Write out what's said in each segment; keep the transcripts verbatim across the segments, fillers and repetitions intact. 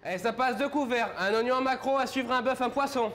Et ça passe deux couverts, un oignon, un maquereau, à suivre un bœuf, un poisson.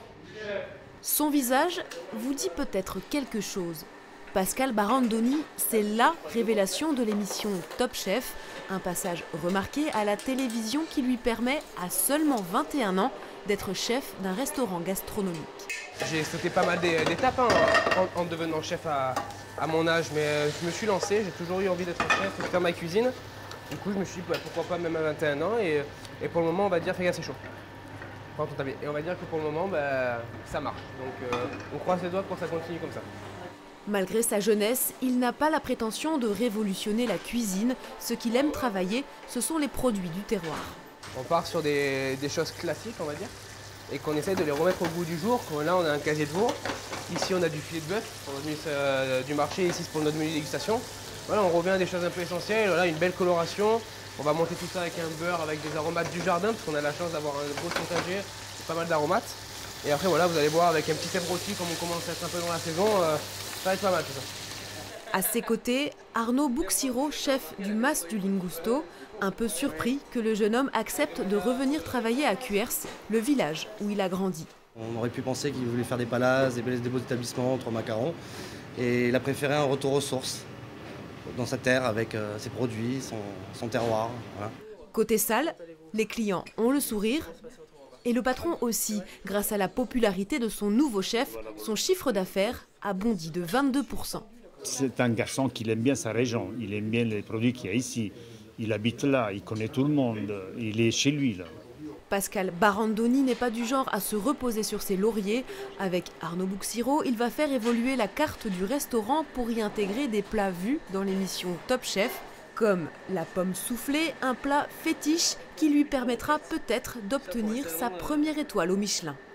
Son visage vous dit peut-être quelque chose. Pascal Barandoni, c'est la révélation de l'émission Top Chef, un passage remarqué à la télévision qui lui permet, à seulement vingt et un ans, d'être chef d'un restaurant gastronomique. J'ai sauté pas mal d'étapes hein, en, en devenant chef à, à mon âge, mais je me suis lancé, j'ai toujours eu envie d'être chef et de faire ma cuisine. Du coup, je me suis dit, bah, pourquoi pas même à vingt et un ans, et, et pour le moment, on va dire, fais gaffe, c'est chaud. Et on va dire que pour le moment, bah, ça marche. Donc, euh, on croise les doigts pour que ça continue comme ça. Malgré sa jeunesse, il n'a pas la prétention de révolutionner la cuisine. Ce qu'il aime travailler, ce sont les produits du terroir. On part sur des, des choses classiques, on va dire, et qu'on essaye de les remettre au goût du jour. Là, on a un casier de veau. Ici, on a du filet de bœuf pour le menu euh, du marché. Ici, c'est pour notre menu dégustation. Voilà, on revient à des choses un peu essentielles. Voilà, une belle coloration. On va monter tout ça avec un beurre, avec des aromates du jardin, parce qu'on a la chance d'avoir un beau potager, pas mal d'aromates. Et après, voilà, vous allez voir avec un petit œuf rôti, comme on commence à être un peu dans la saison, euh, ça va être pas mal tout ça. À ses côtés, Arnaud Bouxiro, chef du Mas du Lingusto, un peu surpris que le jeune homme accepte de revenir travailler à Cuers, le village où il a grandi. On aurait pu penser qu'il voulait faire des palaces, des, des beaux établissements, trois macarons. Et il a préféré un retour aux sources, dans sa terre, avec euh, ses produits, son, son terroir. Voilà. Côté salle, les clients ont le sourire. Et le patron aussi. Grâce à la popularité de son nouveau chef, son chiffre d'affaires a bondi de vingt-deux pour cent. C'est un garçon qui aime bien sa région, il aime bien les produits qu'il y a ici. Il habite là, il connaît tout le monde, il est chez lui là. Pascal Barandoni n'est pas du genre à se reposer sur ses lauriers. Avec Arnaud Bouxiro, il va faire évoluer la carte du restaurant pour y intégrer des plats vus dans l'émission Top Chef, comme la pomme soufflée, un plat fétiche qui lui permettra peut-être d'obtenir sa première étoile au Michelin.